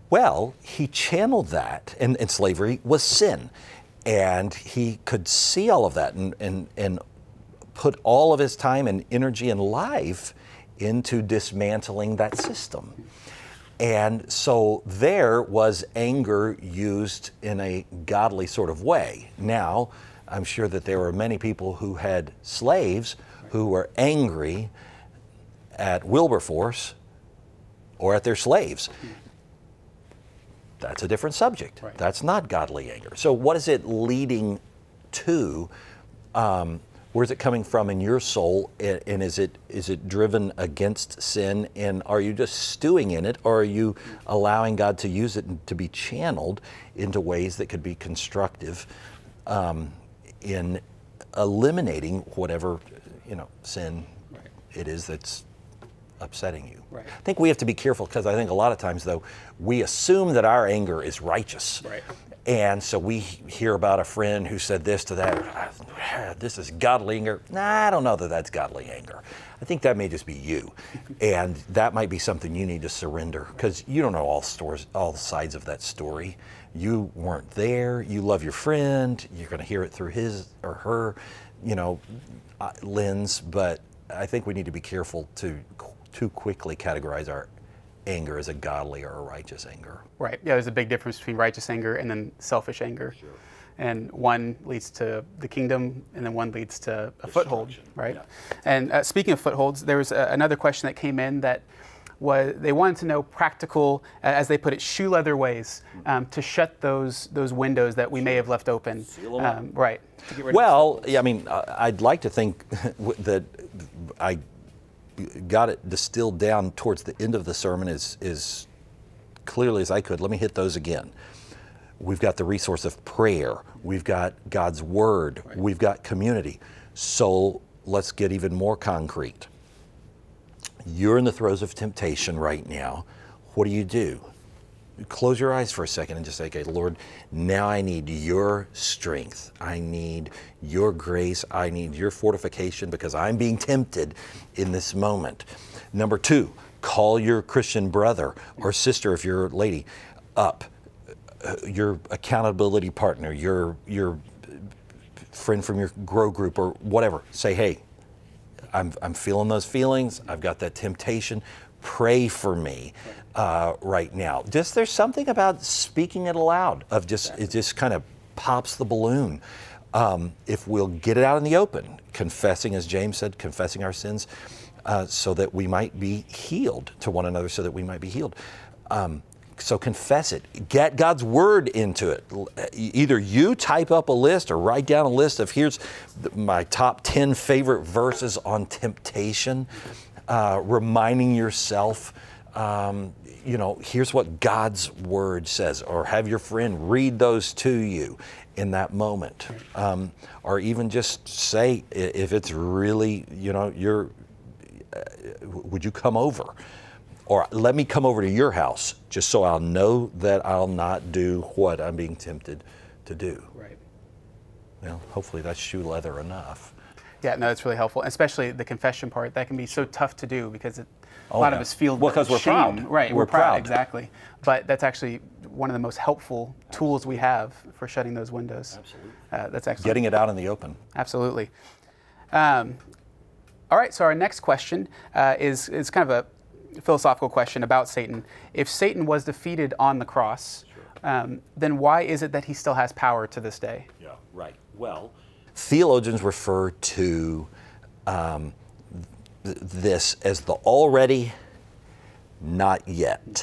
Speaker 4: Well, he channeled that, and, and slavery was sin. And he could see all of that and, and, and put all of his time and energy and life into dismantling that system. And so there was anger used in a godly sort of way. Now, I'm sure that there were many people who had slaves who were angry at Wilberforce or at their slaves. That's a different subject. Right. That's not godly anger. So what is it leading to? Um, where's it coming from in your soul? And, and is it is it driven against sin? And are you just stewing in it, or are you allowing God to use it to be channeled into ways that could be constructive um, in eliminating whatever you know sin right. it is that's upsetting you?
Speaker 3: Right.
Speaker 4: I think we have to be careful, because I think a lot of times, though, we assume that our anger is righteous.
Speaker 3: Right.
Speaker 4: And so we hear about a friend who said this to that, this is godly anger. Nah, I don't know that that's godly anger. I think that may just be you. And that might be something you need to surrender, because you don't know all stores, all sides of that story. You weren't there. You love your friend. You're going to hear it through his or her, you know, uh, lens. But I think we need to be careful to too quickly categorize our anger as a godly or a righteous anger.
Speaker 3: Right. Yeah, there's a big difference between righteous anger and then selfish anger. Sure. And one leads to the kingdom, and then one leads to a foothold, right? Yeah. And uh, speaking of footholds, there was uh, another question that came in that was, they wanted to know practical, uh, as they put it, shoe leather ways um, to shut those those windows that we sure. may have left open.
Speaker 2: Seal them
Speaker 3: um, right. To get rid
Speaker 4: well,
Speaker 3: of
Speaker 4: yeah, I mean, I'd like to think that I got it distilled down towards the end of the sermon as, as clearly as I could. Let me hit those again. We've got the resource of prayer. We've got God's word. Right. We've got community. So let's get even more concrete. You're in the throes of temptation right now. What do you do? Close your eyes for a second and just say, okay, Lord, now I need your strength. I need your grace. I need your fortification, because I'm being tempted in this moment. Number two, call your Christian brother or sister, if you're a lady, up. Uh, your accountability partner, your, your friend from your grow group or whatever. Say, hey, I'm, I'm feeling those feelings. I've got that temptation. Pray for me uh, right now. Just there's something about speaking it aloud of just, it just kind of pops the balloon. Um, if we'll get it out in the open, confessing, as James said, confessing our sins uh, so that we might be healed to one another, so that we might be healed. Um, so confess it. Get God's word into it. Either you type up a list or write down a list of here's my top ten favorite verses on temptation. Uh, reminding yourself, um, you know, here's what God's word says, or have your friend read those to you in that moment. Um, or even just say, if it's really, you know, you're, uh, would you come over? Or let me come over to your house, just so I'll know that I'll not do what I'm being tempted to do.
Speaker 3: Right.
Speaker 4: Well, hopefully that's shoe leather enough.
Speaker 3: Yeah, no, it's really helpful, especially the confession part. That can be so tough to do, because it, a
Speaker 4: oh,
Speaker 3: lot
Speaker 4: yeah.
Speaker 3: of us feel
Speaker 4: well, because we're
Speaker 3: shame.
Speaker 4: proud.
Speaker 3: Right,
Speaker 4: we're,
Speaker 3: we're proud.
Speaker 4: proud.
Speaker 3: Exactly. But that's actually one of the most helpful tools we have for shutting those windows.
Speaker 2: Absolutely.
Speaker 3: Uh, that's excellent.
Speaker 4: Getting it out in the open.
Speaker 3: Absolutely. Um, all right, so our next question uh, is, is kind of a philosophical question about Satan. If Satan was defeated on the cross, sure. um, then why is it that he still has power to this day?
Speaker 2: Yeah, right. Well,
Speaker 4: theologians refer to um, th- this as the already, not yet.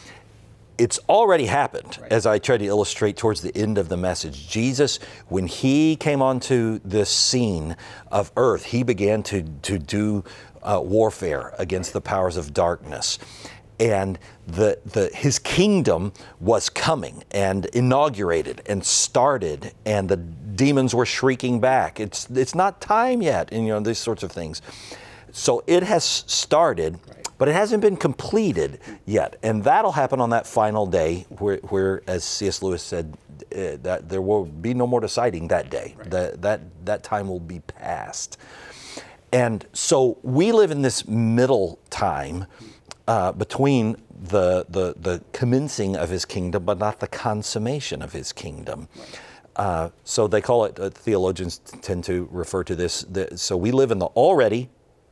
Speaker 4: It's already happened, right. As I tried to illustrate towards the end of the message. Jesus, when he came onto this scene of earth, he began to, to do uh, warfare against the powers of darkness. And the, the, his kingdom was coming and inaugurated and started, and the demons were shrieking back. It's, it's not time yet, and you know, these sorts of things. So it has started, right. But it hasn't been completed yet. And that'll happen on that final day where, where as C S Lewis said, uh, that there will be no more deciding that day. Right. That, that, that time will be past. And so we live in this middle time uh, between the, the, the commencing of his kingdom, but not the consummation of his kingdom. Right. Uh, so they call it, uh, theologians tend to refer to this, the, so we live in the already,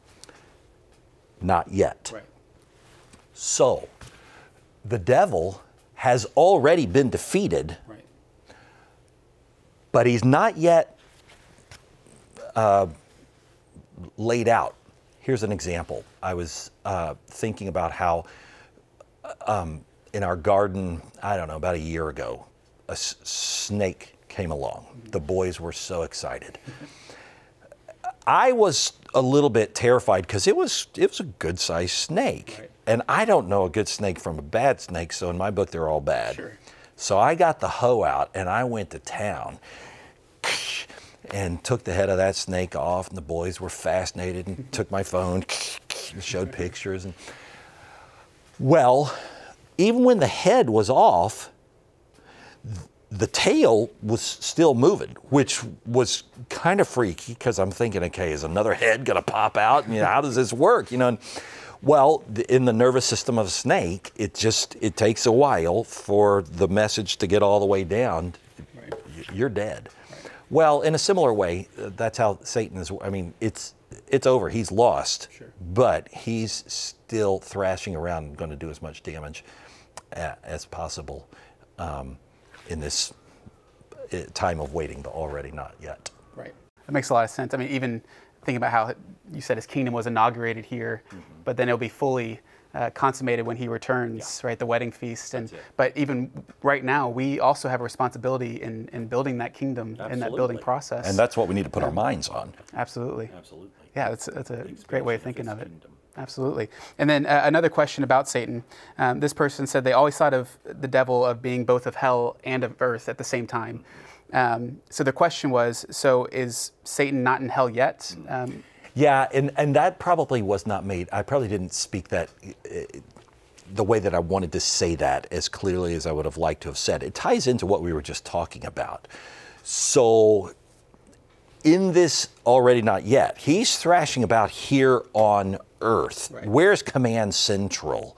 Speaker 4: not yet.
Speaker 3: Right.
Speaker 4: So the devil has already been defeated,
Speaker 3: right.
Speaker 4: but he's not yet uh, laid out. Here's an example. I was uh, thinking about how um, in our garden, I don't know, about a year ago, a s- snake came along. The boys were so excited. I was a little bit terrified because it was it was a good-sized snake.
Speaker 3: Right.
Speaker 4: And I don't know a good snake from a bad snake, so in my book they're all bad.
Speaker 3: Sure.
Speaker 4: So I got the hoe out and I went to town and took the head of that snake off, and the boys were fascinated and took my phone and showed pictures. And well, even when the head was off, the tail was still moving, which was kind of freaky because I'm thinking, okay, is another head going to pop out? And, you know, how does this work? You know, and, well, in the nervous system of a snake, it just it takes a while for the message to get all the way down. Right. You're dead. Right. Well, in a similar way, that's how Satan is. I mean, it's it's over. He's lost, sure. But he's still thrashing around and going to do as much damage as possible. Um, in this time of waiting, the already not yet.
Speaker 3: Right. That makes a lot of sense. I mean, even thinking about how you said his kingdom was inaugurated here, mm-hmm. but then it'll be fully uh, consummated when he returns, yeah. right? The wedding feast. And but even right now, we also have a responsibility in, in building that kingdom, Absolutely. in that building process.
Speaker 4: And that's what we need to put
Speaker 3: yeah.
Speaker 4: our minds on.
Speaker 3: Absolutely.
Speaker 2: Absolutely.
Speaker 3: Yeah, that's, that's a great way of thinking of it. Kingdom. Absolutely. And then uh, another question about Satan. Um, this person said they always thought of the devil of being both of hell and of earth at the same time. Um, so the question was, so is Satan not in hell yet? Um,
Speaker 4: yeah, and, and that probably was not made. I probably didn't speak that uh, the way that I wanted to say that as clearly as I would have liked to have said. It ties into what we were just talking about. So in this already not yet, he's thrashing about here on earth. Right. Where's command central?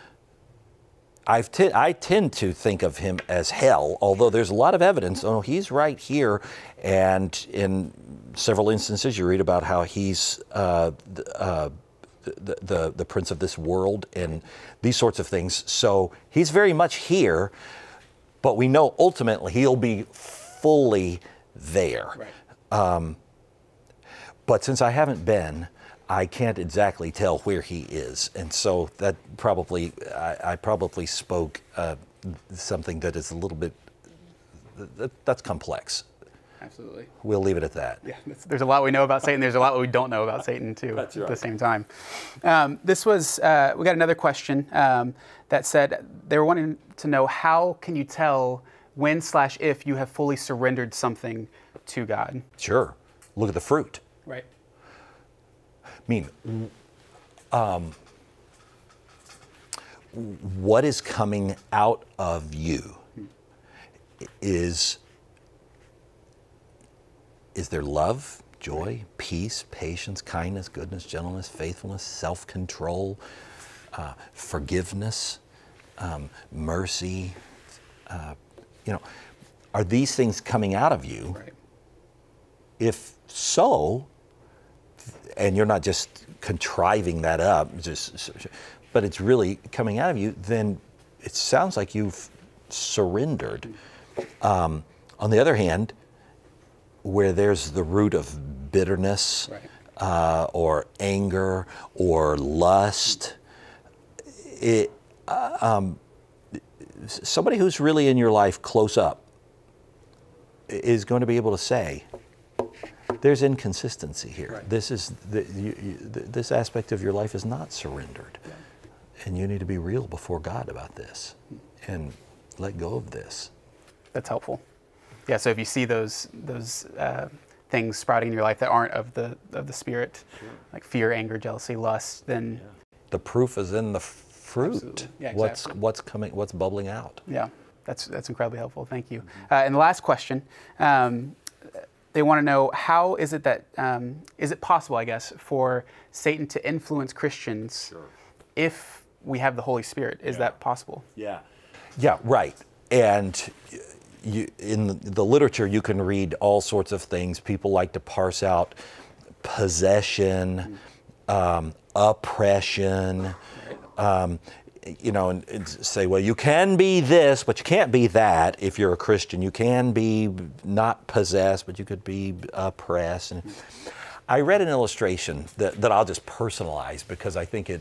Speaker 4: I've t- I tend to think of him as hell, although there's a lot of evidence. Oh, he's right here. And in several instances, you read about how he's uh, uh, the, the, the prince of this world and these sorts of things. So he's very much here, but we know ultimately he'll be fully there.
Speaker 3: Right.
Speaker 4: Um, but since I haven't been, I can't exactly tell where he is, and so that probably I, I probably spoke uh, something that is a little bit that, that's complex.
Speaker 3: Absolutely.
Speaker 4: We'll leave it at that.
Speaker 3: Yeah, there's a lot we know about Satan. There's a lot we don't know about Satan too.
Speaker 2: That's right.
Speaker 3: At the same time. Um, this was uh, we got another question um, that said they were wanting to know how can you tell when slash if you have fully surrendered something to God?
Speaker 4: Sure. Look at the fruit.
Speaker 3: Right.
Speaker 4: I mean, um, what is coming out of you is, is there love, joy, peace, patience, kindness, goodness, gentleness, faithfulness, self-control, uh, forgiveness, um, mercy? Uh, you know, are these things coming out of you?
Speaker 3: Right.
Speaker 4: If so, and you're not just contriving that up, just, but it's really coming out of you, then it sounds like you've surrendered. Um, on the other hand, where there's the root of bitterness,
Speaker 3: right.
Speaker 4: uh, or anger or lust, it, uh, um, somebody who's really in your life close up is going to be able to say, there's inconsistency here. Right. This is the, you, you, this aspect of your life is not surrendered, yeah. And you need to be real before God about this, and let go of this.
Speaker 3: That's helpful. Yeah. So if you see those those uh, things sprouting in your life that aren't of the of the Spirit, sure. like fear, anger, jealousy, lust, then
Speaker 4: yeah. the proof is in the fruit.
Speaker 3: Absolutely. Yeah, exactly.
Speaker 4: What's what's coming? What's bubbling out?
Speaker 3: Yeah. That's that's incredibly helpful. Thank you. Mm-hmm. Uh, and the last question. Um, They want to know how is it that um, is it possible, I guess, for Satan to influence Christians sure. if we have the Holy Spirit. Is
Speaker 2: Yeah.
Speaker 3: that possible?
Speaker 2: Yeah.
Speaker 4: Yeah, right. And you, in the literature, you can read all sorts of things. People like to parse out possession, um, oppression, um, you know, and, and say, well, you can be this, but you can't be that if you're a Christian. You can be not possessed, but you could be oppressed. And I read an illustration that, that I'll just personalize because I think it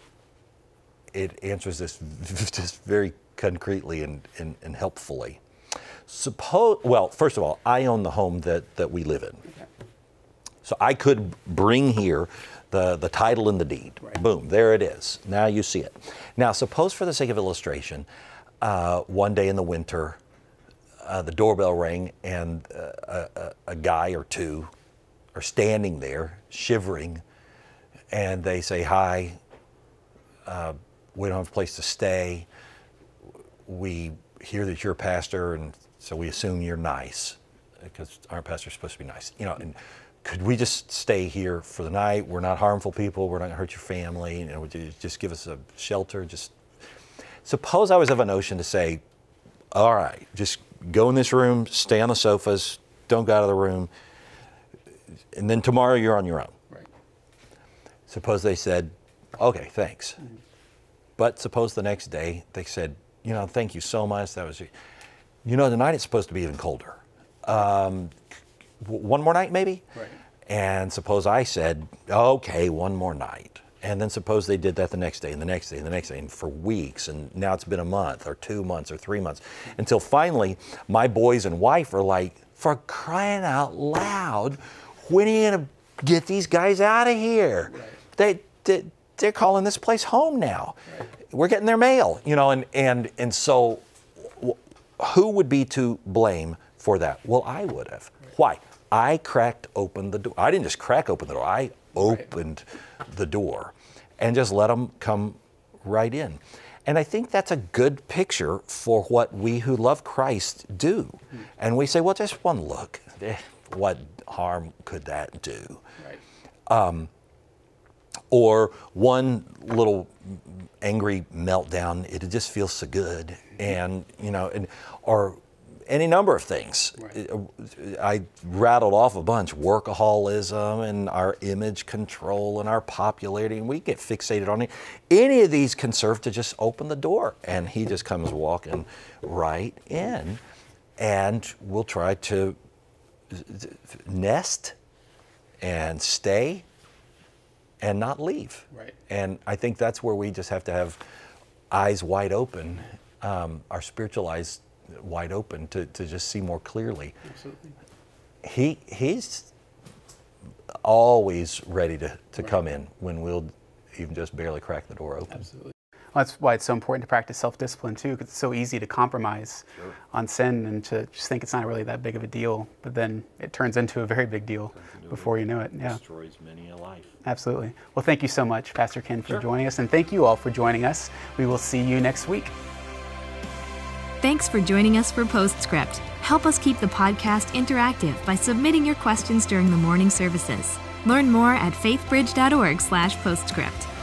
Speaker 4: it answers this just very concretely and, and, and helpfully. Suppose, well, first of all, I own the home that, that we live in. So I could bring here the, the title and the deed. Right. Boom, there it is. Now you see it. Now suppose for the sake of illustration, uh, one day in the winter, uh, the doorbell rang and uh, a, a guy or two are standing there shivering and they say, hi, uh, we don't have a place to stay. We hear that you're a pastor and so we assume you're nice because our pastor's supposed to be nice. You know, and could we just stay here for the night? We're not harmful people. We're not gonna hurt your family. You know, would you just give us a shelter? Just suppose I was of a notion to say, all right, just go in this room, stay on the sofas, don't go out of the room, and then tomorrow you're on your own.
Speaker 3: Right.
Speaker 4: Suppose they said, okay, thanks. Mm-hmm. But suppose the next day they said, you know, thank you so much. That was, you know, tonight it's supposed to be even colder. Um, one more night maybe?
Speaker 3: Right.
Speaker 4: And suppose I said, okay, one more night. And then suppose they did that the next day and the next day and the next day and for weeks, and now it's been a month or two months or three months until finally my boys and wife are like, for crying out loud, when are you gonna get these guys out of here?
Speaker 3: Right.
Speaker 4: They, they, they're calling this place home now. Right. We're getting their mail, you know, and, and, and so who would be to blame for that? Well, I would have. Right. Why? I cracked open the door. I didn't just crack open the door. I opened right. the door and just let them come right in. And I think that's a good picture for what we who love Christ do. Mm-hmm. And we say, well, just one look. Eh, what harm could that do? Right. Um, or one little angry meltdown, it just feels so good. Mm-hmm. And, you know, and, or any number of things. Right. I rattled off a bunch, workaholism and our image control and our popularity, and we get fixated on it. Any of these can serve to just open the door, and he just comes walking right in, and we'll try to nest and stay and not leave. Right. And I think that's where we just have to have eyes wide open, um, our spiritual eyes wide open to, to just see more clearly. Absolutely. He he's always ready to, to right. come in when we'll even just barely crack the door open.
Speaker 3: Absolutely. Well, that's why it's so important to practice self-discipline too, because it's so easy to compromise sure. on sin and to just think it's not really that big of a deal, but then it turns into a very big deal before you know it. Yeah.
Speaker 2: Destroys many a life.
Speaker 3: Absolutely. Well, thank you so much, Pastor Ken, for
Speaker 2: sure.
Speaker 3: joining us, and thank you all for joining us. We will see you next week.
Speaker 1: Thanks for joining us for Postscript. Help us keep the podcast interactive by submitting your questions during the morning services. Learn more at faithbridge dot org slash postscript.